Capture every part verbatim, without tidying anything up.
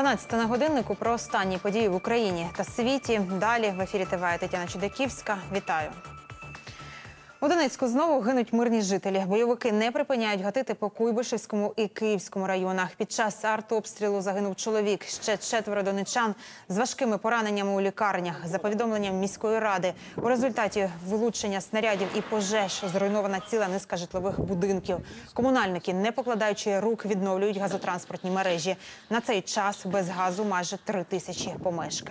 дванадцята на годиннику про останні події в Україні та світі. Далі в ефірі ТВ Тетяна Чудаківська. Вітаю. У Донецьку знову гинуть мирні жителі. Бойовики не припиняють гатити по Куйбишевському і Київському районах. Під час артобстрілу загинув чоловік. Ще четверо донеччан з важкими пораненнями у лікарнях. За повідомленням міської ради, у результаті вилучення снарядів і пожеж зруйнована ціла низка житлових будинків. Комунальники, не покладаючи рук, відновлюють газотранспортні мережі. На цей час без газу майже три тисячі помешкань.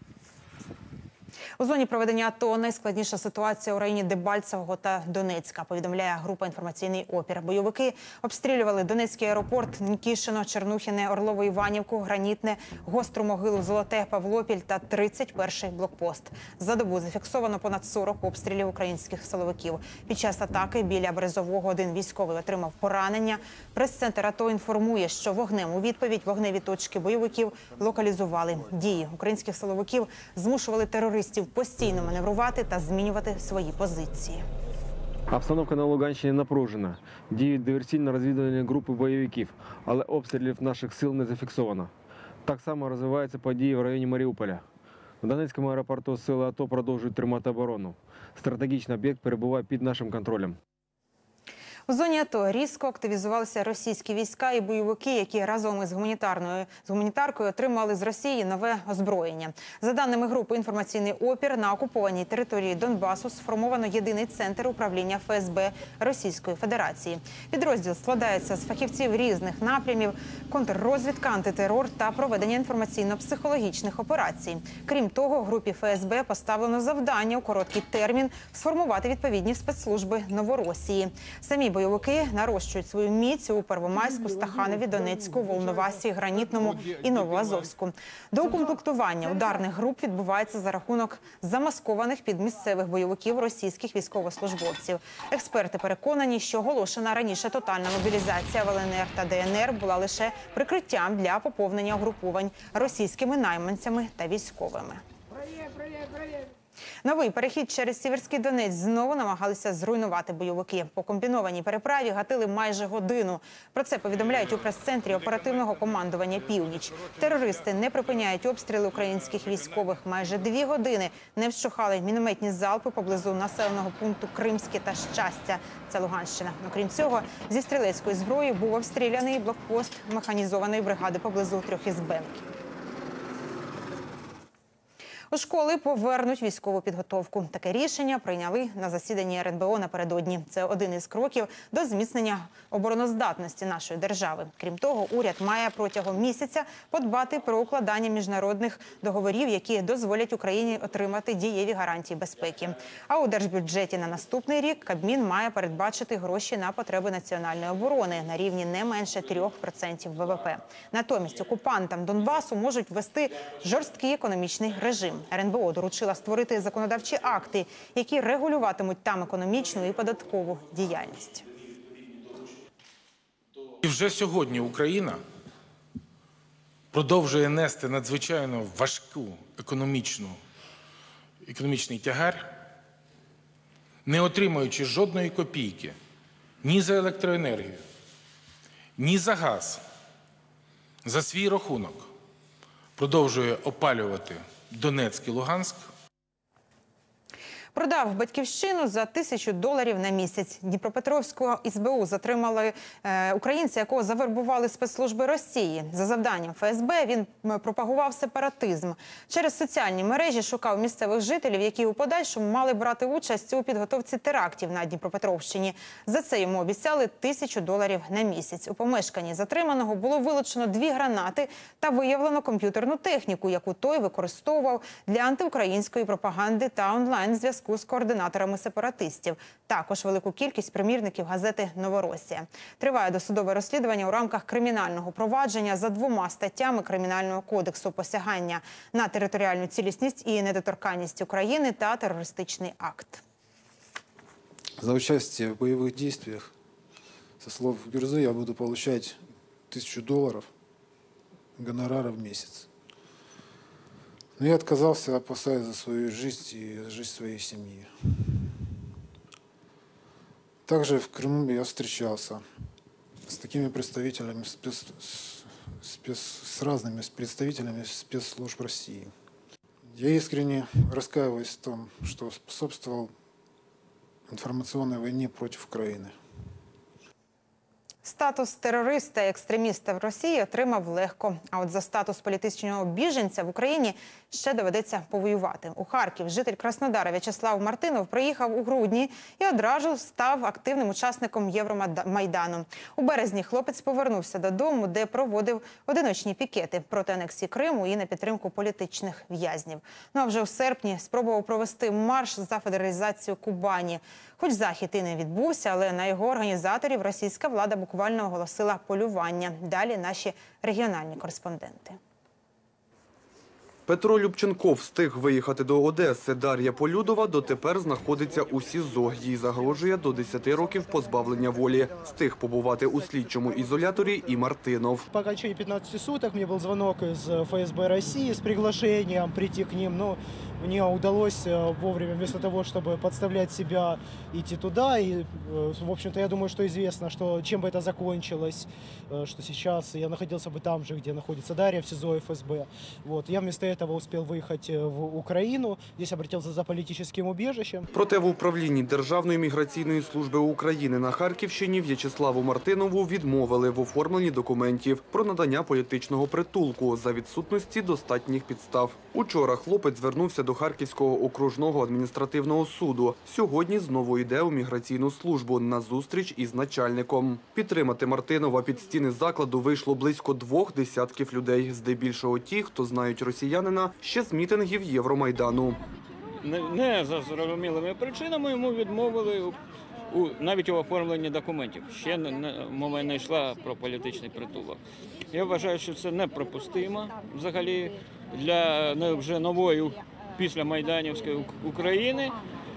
У зоні проведення АТО найскладніша ситуація у районі Дебальцевого та Донецька, повідомляє група «Інформаційний опір». Бойовики обстрілювали Донецький аеропорт, Нікішино, Чернухіне, Орлово-Іванівку, Гранітне, Гостру Могилу, Золоте, Павлопіль та тридцять перший блокпост. За добу зафіксовано понад сорок обстрілів українських силовиків. Під час атаки біля Березового один військовий отримав поранення. Прес-центр АТО інформує, що вогнем у відповідь вогневі точки бойовиків локалізували. Дії українських силовиків змушували терористів постійно маневрувати та змінювати свої позиції. Обстановка на Луганщині напружена. Діють диверсійно-розвідувальні групи бойовиків, але обстрілів наших сил не зафіксовано. Так само розвиваються події в районі Маріуполя. В Донецькому аеропорту сили АТО продовжують тримати оборону. Стратегічний об'єкт перебуває під нашим контролем. У зоні АТО різко активізувалися російські війська і бойовики, які разом із гуманітарною з гуманітаркою отримали з Росії нове озброєння. За даними групи «Інформаційний опір», на окупованій території Донбасу сформовано єдиний центр управління Ф С Б Російської Федерації. Підрозділ складається з фахівців різних напрямів, контррозвідка, антитерор та проведення інформаційно-психологічних операцій. Крім того, групі Ф С Б поставлено завдання у короткий термін сформувати відповідні спецслужби Новоросії. Самі бойовики нарощують свою міць у Первомайську, Стаханові, Донецьку, Волновасі, Гранітному і Новоазовську. Доукомплектування ударних груп відбувається за рахунок замаскованих під місцевих бойовиків російських військовослужбовців. Експерти переконані, що оголошена раніше тотальна мобілізація в Л Н Р та Д Н Р була лише прикриттям для поповнення угруповань російськими найманцями та військовими. Новий перехід через Сіверський Донець знову намагалися зруйнувати бойовики. По комбінованій переправі гатили майже годину. Про це повідомляють у прес-центрі оперативного командування «Північ». Терористи не припиняють обстріли українських військових. Майже дві години не вщухали мінометні залпи поблизу населеного пункту Кримське та Щастя. Це Луганщина. Окрім цього, зі стрілецької зброї був обстріляний блокпост механізованої бригади поблизу Трьохізбенки. У школи повернуть військову підготовку. Таке рішення прийняли на засіданні Ер Ен Бе О напередодні. Це один із кроків до зміцнення обороноздатності нашої держави. Крім того, уряд має протягом місяця подбати про укладання міжнародних договорів, які дозволять Україні отримати дієві гарантії безпеки. А у держбюджеті на наступний рік Кабмін має передбачити гроші на потреби національної оборони на рівні не менше трьох відсотків В В П. Натомість окупантам Донбасу можуть ввести жорсткий економічний режим. Ер Ен Бе О доручила створити законодавчі акти, які регулюватимуть там економічну і податкову діяльність. І вже сьогодні Україна продовжує нести надзвичайно важку економічну, економічний тягар, не отримуючи жодної копійки ні за електроенергію, ні за газ. За свій рахунок продовжує опалювати Донецьк і Луганськ. Продав батьківщину за тисячу доларів на місяць. Дніпропетровського Ес Бе У затримали е, українця, якого завербували спецслужби Росії. За завданням Ф С Б він пропагував сепаратизм. Через соціальні мережі шукав місцевих жителів, які у подальшому мали брати участь у підготовці терактів на Дніпропетровщині. За це йому обіцяли тисячу доларів на місяць. У помешканні затриманого було вилучено дві гранати та виявлено комп'ютерну техніку, яку той використовував для антиукраїнської пропаганди та онлайн-зв'язку з координаторами сепаратистів. Також велику кількість примірників газети «Новоросія». Триває досудове розслідування у рамках кримінального провадження за двома статтями Кримінального кодексу: посягання на територіальну цілісність і недоторканність України та терористичний акт. За участие в боевых действиях, со слов Гюрзы, я буду получать тысячу долларов гонорара в месяц. Но я отказался, опасаясь за свою жизнь и за жизнь своей семьи. Также в Крыму я встречался с такими представителями спец... спец... с разными представителями спецслужб России. Я искренне раскаиваюсь в том, что способствовал информационной войне против Украины. Статус терориста і екстреміста в Росії отримав легко. А от за статус політичного біженця в Україні ще доведеться повоювати. У Харків житель Краснодара В'ячеслав Мартинов приїхав у грудні і одразу став активним учасником Євромайдану. У березні хлопець повернувся додому, де проводив одиночні пікети проти анексії Криму і на підтримку політичних в'язнів. Ну а вже у серпні спробував провести марш за федералізацію Кубані. Хоч захід і не відбувся, але на його організаторів російська влада буквально оголосила полювання. Далі наші регіональні кореспонденти. Петро Любченков встиг виїхати до Одеси. Дар'я Полюдова дотепер знаходиться у СІЗО. Їй загрожує до десяти років позбавлення волі. Встиг побувати у слідчому ізоляторі і Мартинов. По окончании пятнадцати суток мне был звонок из ФСБ России с приглашением прийти к ним. Но мне удалось вовремя, вместо того, чтобы подставлять себя, идти туда. И, в общем-то, я думаю, что известно, что чем бы это закончилось, что сейчас я находился бы там же, где находится Дарья, в СИЗО ФСБ. Вот. Я вместо этого успел выехать в Украину. Здесь обратился за политическим убежищем. Проте в управлінні Державної міграційної служби України на Харківщині В'ячеславу Мартинову відмовили в оформленні документів про надання політичного притулку за відсутності достатніх підстав. Учора хлопець звернувся до Харківського окружного адміністративного суду. Сьогодні знову йде у міграційну службу на зустріч із начальником. Підтримати Мартинова під стіни закладу вийшло близько двох десятків людей. Здебільшого ті, хто знають росіянина ще з мітингів Євромайдану. Не, не за зрозумілими причинами йому відмовили у, у, навіть у оформленні документів. Ще не, не, мова не йшла про політичний притулок. Я вважаю, що це неприпустимо взагалі для не, вже нової після Майданівської України.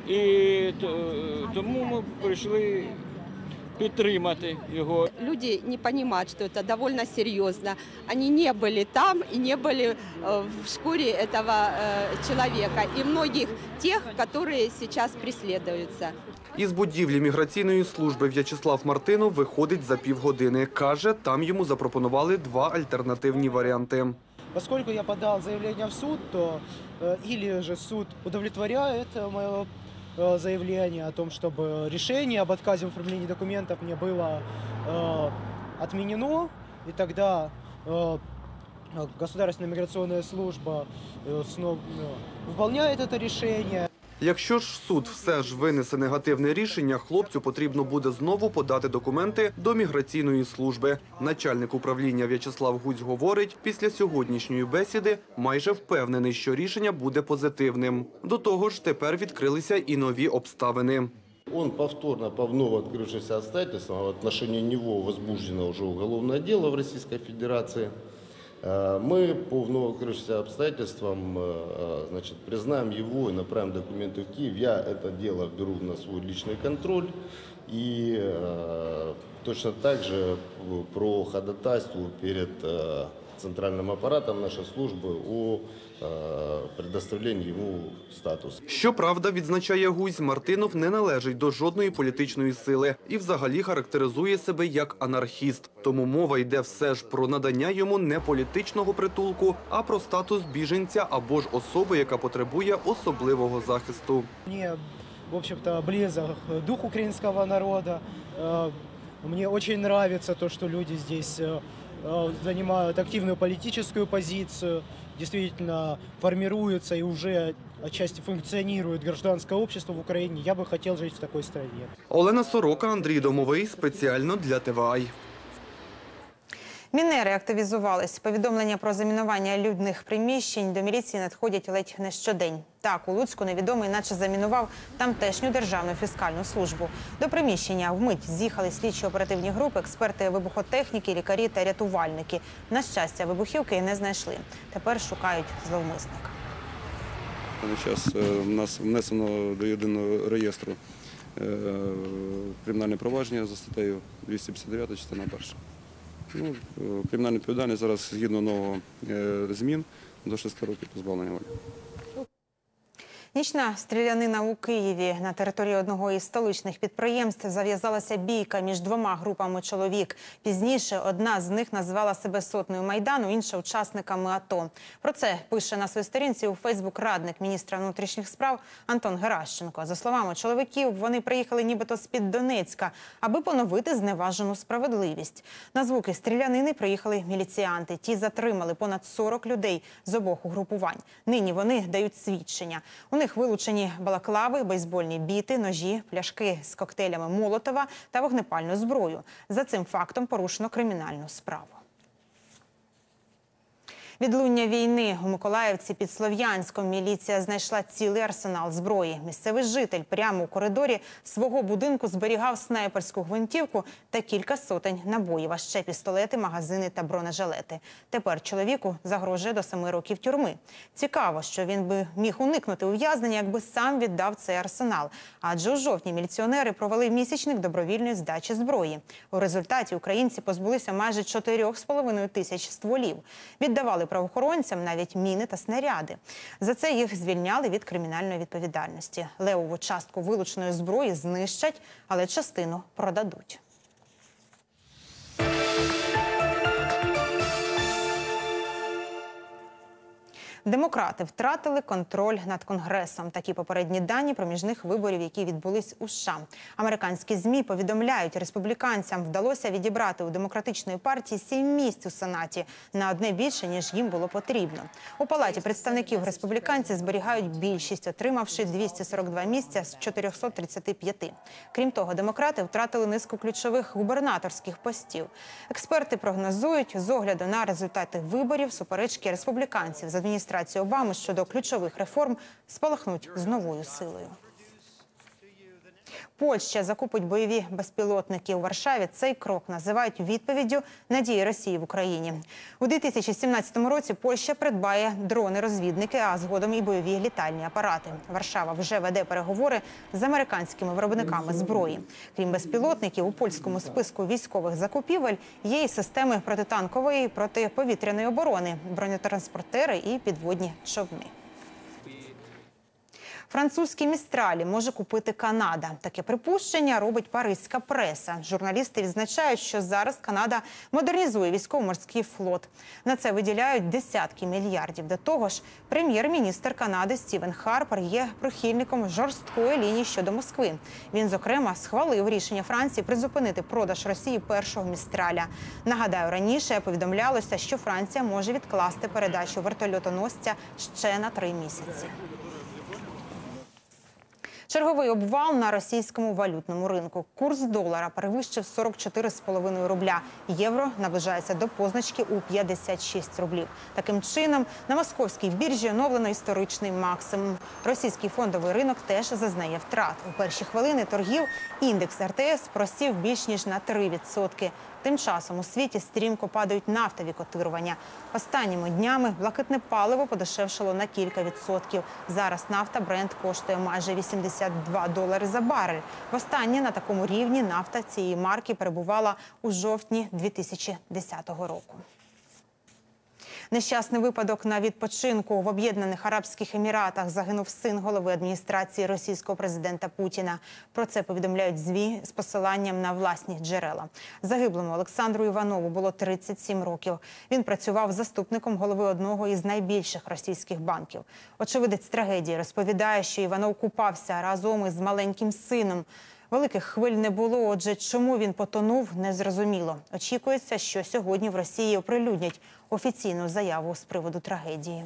І тому ми прийшли підтримати його. Люди не понимают, что это довольно серьезно. Они не были там и не были в шкуре этого человека. И многих тех, которые сейчас преследуются. Із будівлі міграційної служби В'ячеслав Мартинов виходить за півгодини. Каже, там йому запропонували два альтернативні варіанти. Поскольку я подал заявление в суд, то э, или же суд удовлетворяет мое э, заявление о том, чтобы решение об отказе в оформлении документов мне было э, отменено, и тогда э, Государственная миграционная служба э, снова э, выполняет это решение. Якщо ж суд все ж винесе негативне рішення, хлопцю потрібно буде знову подати документи до міграційної служби. Начальник управління В'ячеслав Гуць говорить, після сьогоднішньої бесіди майже впевнений, що рішення буде позитивним. До того ж, тепер відкрилися і нові обставини. Он повторно по вновь открывшимся обстоятельствам, в отношении него возбуждено уже уголовное дело в Российской Федерации. Мы по вновь открывшимся обстоятельствам, значит, признаем его и направим документы в Киев. Я это дело беру на свой личный контроль и точно так же про ходатайство перед центральным аппаратом нашей службы о предоставленні йому статусу. Щоправда, відзначає Гусь, Мартинов не належить до жодної політичної сили і взагалі характеризує себе як анархіст. Тому мова йде все ж про надання йому не політичного притулку, а про статус біженця або ж особи, яка потребує особливого захисту. Мені, в общем-то, близок дух українського народу. Мені дуже подобається те, що люди здесь занимают активную политическую позицию, действительно формируется и уже отчасти функционирует гражданское общество в Украине. Я бы хотел жить в такой стране. Олена Сорока, Андрій Домовий. Спеціально для Т В А Й. Мінери активізувались. Повідомлення про замінування людних приміщень до міліції надходять ледь не щодень. Так, у Луцьку невідомий наче замінував тамтешню державну фіскальну службу. До приміщення вмить з'їхали слідчо-оперативні групи, експерти вибухотехніки, лікарі та рятувальники. На щастя, вибухівки не знайшли. Тепер шукають зловмисника. Зараз у нас внесено до єдиного реєстру кримінальне провадження за статтею двісті п'ятдесят дев'ять, частина перша. Ну, кримінальна відповідальність зараз згідно нового змін до шести років позбавлення волі. Нічна стрілянина у Києві. На території одного із столичних підприємств зав'язалася бійка між двома групами чоловік. Пізніше одна з них назвала себе сотнею Майдану, інша – учасниками АТО. Про це пише на своїй сторінці у Фейсбук радник міністра внутрішніх справ Антон Геращенко. За словами чоловіків, вони приїхали нібито з-під Донецька, аби поновити зневажену справедливість. На звуки стрілянини приїхали міліціянти. Ті затримали понад сорок людей з обох угрупувань. Нині вони дають свідчення. У них вилучені балаклави, бейсбольні біти, ножі, пляшки з коктейлями Молотова та вогнепальну зброю. За цим фактом порушено кримінальну справу. Відлуння війни. У Миколаївці під Слов'янськом міліція знайшла цілий арсенал зброї. Місцевий житель прямо у коридорі свого будинку зберігав снайперську гвинтівку та кілька сотень набоїв, а ще пістолети, магазини та бронежилети. Тепер чоловіку загрожує до семи років тюрми. Цікаво, що він би міг уникнути ув'язнення, якби сам віддав цей арсенал. Адже у жовтні міліціонери провели місячник добровільної здачі зброї. У результаті українці позбулися майже чотирьох з половиною тисяч стволів. Віддавали правоохоронцям навіть міни та снаряди. За це їх звільняли від кримінальної відповідальності. Левову частку вилученої зброї знищать, але частину продадуть. Демократи втратили контроль над Конгресом. Такі попередні дані проміжних виборів, які відбулись у США. Американські ЗМІ повідомляють, республіканцям вдалося відібрати у демократичної партії сім місць у Сенаті, на одне більше, ніж їм було потрібно. У Палаті представників республіканці зберігають більшість, отримавши двісті сорок два місця з чотирьохсот тридцяти п'яти. Крім того, демократи втратили низку ключових губернаторських постів. Експерти прогнозують, з огляду на результати виборів, суперечки республіканців з адміністрації Обами щодо ключових реформ спалахнуть з новою силою. Польща закупить бойові безпілотники. У Варшаві цей крок називають відповіддю на дії Росії в Україні. У дві тисячі сімнадцятому році Польща придбає дрони-розвідники, а згодом і бойові літальні апарати. Варшава вже веде переговори з американськими виробниками зброї. Крім безпілотників, у польському списку військових закупівель є і системи протитанкової і протиповітряної оборони, бронетранспортери і підводні човни. Французькі «Містралі» може купити Канада. Таке припущення робить паризька преса. Журналісти відзначають, що зараз Канада модернізує військово-морський флот. На це виділяють десятки мільярдів. До того ж, прем'єр-міністр Канади Стівен Харпер є прихильником жорсткої лінії щодо Москви. Він, зокрема, схвалив рішення Франції призупинити продаж Росії першого «Містраля». Нагадаю, раніше повідомлялося, що Франція може відкласти передачу вертольотоносця ще на три місяці. Черговий обвал на російському валютному ринку. Курс долара перевищив сорок чотири з половиною рубля. Євро наближається до позначки у п'ятдесят шість рублів. Таким чином, на московській біржі оновлено історичний максимум. Російський фондовий ринок теж зазнає втрат. У перші хвилини торгів індекс ер те ес просів більш ніж на три відсотки. Тим часом у світі стрімко падають нафтові котирування. Останніми днями блакитне паливо подешевшало на кілька відсотків. Зараз нафта Брент коштує майже вісімдесят два долари за барель. Востаннє на такому рівні нафта цієї марки перебувала у жовтні дві тисячі десятого року. Нещасний випадок на відпочинку. В Об'єднаних Арабських Еміратах загинув син голови адміністрації російського президента Путіна. Про це повідомляють ЗМІ з посиланням на власні джерела. Загиблому Олександру Іванову було тридцять сім років. Він працював заступником голови одного із найбільших російських банків. Очевидець трагедії розповідає, що Іванов купався разом із маленьким сином. Великих хвиль не було, отже, чому він потонув, незрозуміло. Очікується, що сьогодні в Росії оприлюднять офіційну заяву з приводу трагедії.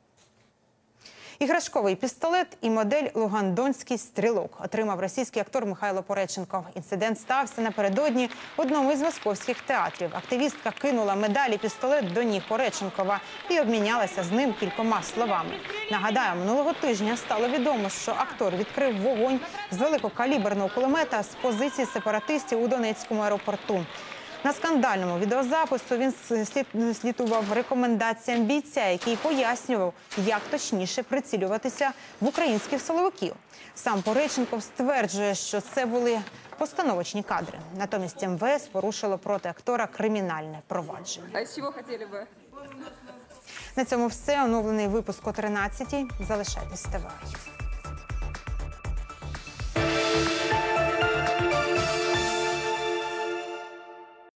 Іграшковий пістолет і модель «Лугандонський стрілок» отримав російський актор Михайло Пореченков. Інцидент стався напередодні в одному із московських театрів. Активістка кинула медаль і пістолет до ніг Пореченкова і обмінялася з ним кількома словами. Нагадаю, минулого тижня стало відомо, що актор відкрив вогонь з великокаліберного кулемета з позиції сепаратистів у Донецькому аеропорту. На скандальному відеозапису він слідував рекомендаціям бійця, який пояснював, як точніше прицілюватися в українських силовиків. Сам Пореченков стверджує, що це були постановочні кадри. Натомість ем ве ес порушило проти актора кримінальне провадження. А з чого хотіли би? На цьому все. Оновлений випуск о тринадцятій. Залишайтесь з ТВ.